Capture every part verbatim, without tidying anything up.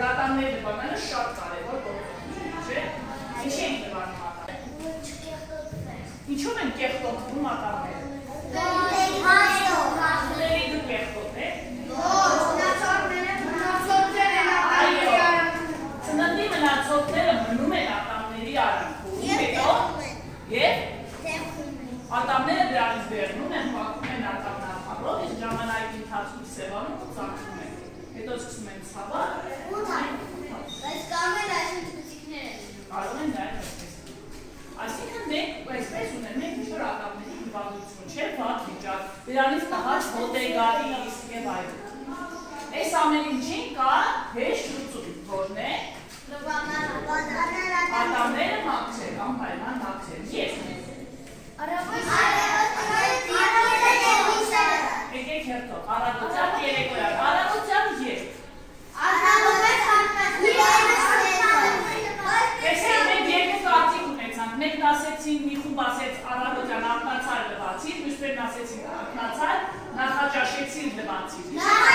որ ատամները նվագանը շատ կարևոր գործոն, չէ՞։ Ինչ են նվագում ատամները։ Ինչու են կեղտոտվում ատամները։ Հացների դու կեղտոտ է։ Այո, ծննդի մնացորդները մնում են ատամների արանքում, հետո և ատամները դրանից վերնում են, հակում են ատամնախառով, իսկ ժամանակի ընթացքում սևանում ու ծակվում են։ Հետո սկսում են ցավալ։ Բայց կարող են այսինչ բծիկներ են։ Կարող են դա այսպես։ Այսինքն մենք այսպես ունենք, մենք ինչ-որ ատամների հիվանդություն չէ, վատ վիճակ, դրանից տհաճ հոտ է գալիս և այլն։ Այս ամեն ինչին կա հեշտ լուծում, որն է ատամները մաքրել, անպայման մաքրել։ Ես Եկեք հերթով, առավոտյան երեկոյան, առավոտյան երբ։ Տեսեք, մենք երկու կարծիք ունեցանք, մեկն ասեցին, մի խումբ ասեց առավոտյան ակնացար լվացիր, մյուսներն ասեցին ակնացար, նախաճաշեցիր լվացիր։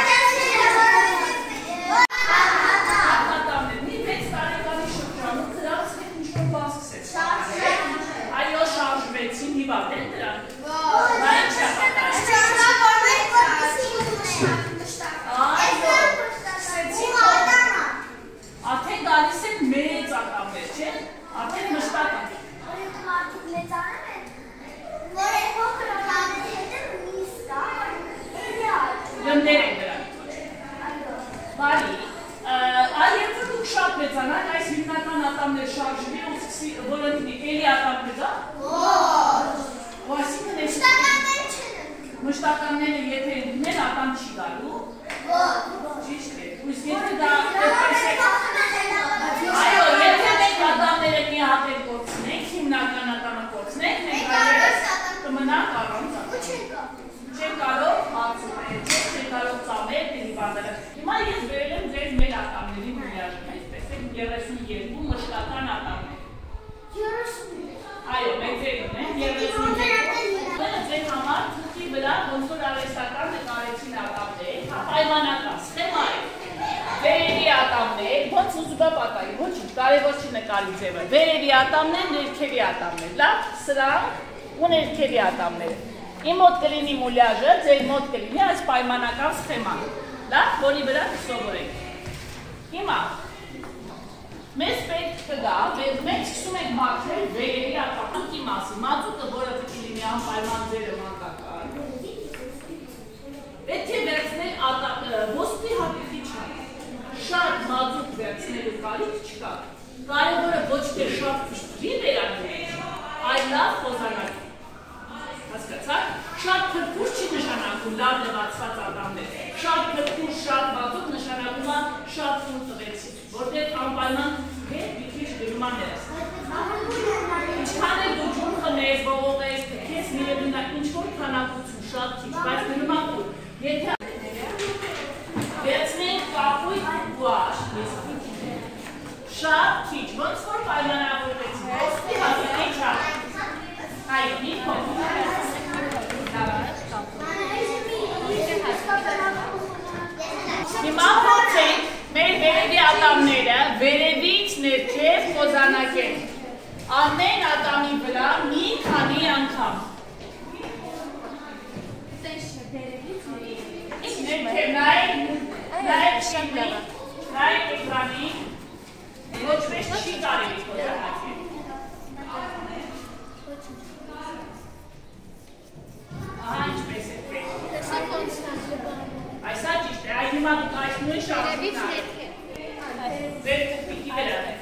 Ակնատամներ, մի վեց տարեկանի շրջանում դրանց հետ ինչ-որ բան սկսեց։ Այո, շարժվեցին, հիվանդ են դրանք։ Դա ինչ է պատահել։ Արդեն գալիս են մեծ ատամներ, չէ՞։ Արդեն մշտական։ Գնդեր են դրանք։ Բարի, այ երբ որ դուք շատ մեծանաք, այս հիմնական ատամներ շարժվի ու սկսի որոնի էլի ատամ կգա։ Ու այսինքն այս մշտականները եթե լինեն ատամ չի գալու։ Ճիշտ է։ Իսկ եթե դա այո, եթե մենք ատամները մի հատ էլ կորցնենք, հիմնական ատամը կորցնենք, մենք այլևս կմնանք առանց ատամի։ Չեն կարող հարցումել, չեն կարող ծամել, հիվանդները։ Հիմա ես բերել եմ ձեզ մեր ատամների մուլյաժը, տեսեք երեսունյոթ մշտական ատամներ։ Այո, մենք ձեր ունենք երեսունյոթ։ Ձեր համար թղթի վրա ոնց որ արհեստական նկարեցին ատամներ, պայմանական սխեմա է։ Վերևի ատամներ, ոնց ուզում է պատահի, ոչինչ, կարևոր չի նկարի ձևը։ Վերևի ատամներ, ներքևի ատամներ, լավ, սրանք ու ներքևի ատամները։ Իմ մոտ կլինի մուլյաժը, ձեր մոտ կլինի այս պայմանական սխեման, լավ, որի վրա կսովորենք։ Հիմա մեզ պետք կգա, մենք սկսում ենք մաքրել վերևի ատամների մասին, մածուկը, որը պետք է լինի անպայման ձերը մանկական։ Պետք է վերցնել ոսպի հատիկի չան, շատ մածուկ վերցնելու կարիք չկա, կարևորը ոչ թե շատ փշտի վերանել, այլ լավ խոզանակի։ Հասկացաք, շատ փրփուր չի նշանակում լավ լվացված ատամներ, շատ փրփուր, շատ մածուկ նշանակում է շատ ծուր տվեցի, որտեղ անպայման հետ մի քիչ գնում է ներս։ Ինչքան էլ դու ջուր խմես, ողողես, քեզ միևնույն է ինչ-որ քանակություն շատ քիչ, բայց գնում է ուր։ Եթե վերցնենք կապույտ գուաշ, շատ քիչ, ոնց որ պայմանավորվեցին, ոսպի հատիկի չան։ Այո, մի փոքր։ Հիմա փորձենք մեր վերևի ատամները վերևից ներքև խոզանակել։ Ամեն ատամի վրա մի քանի անգամ։ Ներքև նայեք, նայեք շնորհ, նայեք էկրանին, ոչ մեծ չի կարելի խոզանակել։ Ահա ինչպես է պետք։ Այսա ճիշտ է, այ հիմա դուք այս նույն շարունակում եք։ Ձեր պուպիկի վրա է։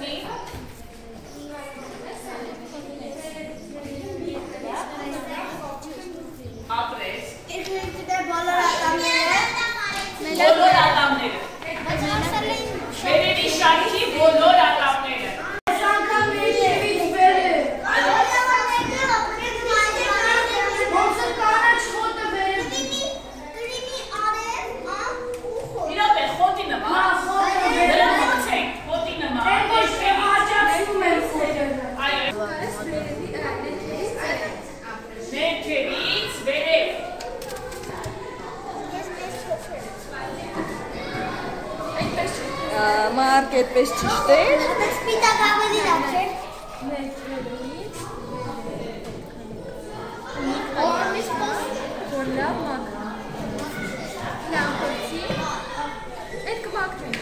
Ապրես։ Բոլոր ատամները։ Վերևի շարքի բոլոր ատամները։ Մարկ այդպես ճիշտ է։ Սպիտակ ավելի լավ չէ։ Օրմից պոս։ Որ լավ մաքրում։ Լավ փոցի։ Այդ կմաքրում։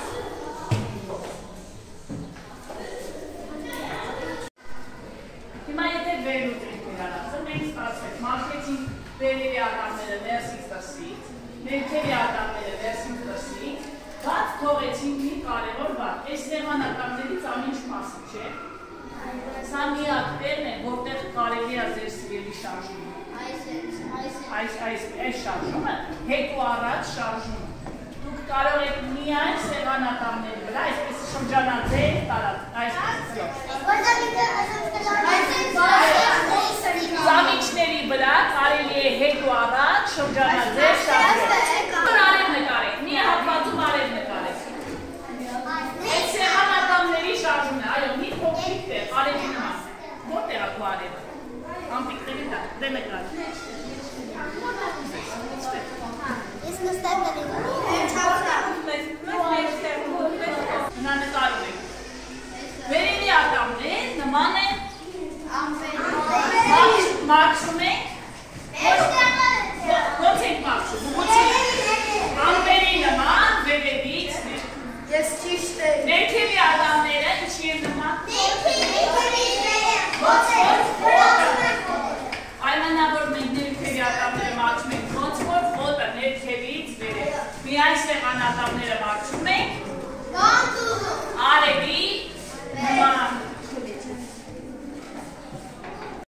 Հիմա եթե վերուտ ենք վերանացել, մենք ստացվեց մաքրեցինք վերևի ատամները ներսից դրսից, ներքևի ատամները ներսից դրսից, բաց թողեցինք մի կարևոր բան, այս սեղանատամներից ամինչ մասը չէ, սա միակ տեղն է, որտեղ կարելի է ձեր սիրելի շարժումը, այս շարժումը, հետո առաջ շարժումը, դուք կարող եք միայն սեղանատամների վրա, այսպես շրջանաձև տարած, Զամիչների վրա կարելի է հետո առաջ շրջանաձև շարժել։ Արև նկարեք, մի հատվածում արև նկարեք։ Այդ սեղանատամների շարժումն է, այո, մի փոքրիկ տեղ, արևի նման։ Որտեղ է քո արևը։ Ամպիկների տակ, դե նկար։ Ես նստել Նա նկարում եք։ Վերևի ատամներ նման է մաքրում ենք, ոնց ենք մաքրում, ամպերի նման վերևից, Ես ճիշտ եմ։ ներքևի ատամները ինչի են նման, այմանավոր մենք ներքևի ատամները մաքրում ենք, ոնց որ ոտը ներքևից վերև, միայն սեղան ատամները մաքրում ենք,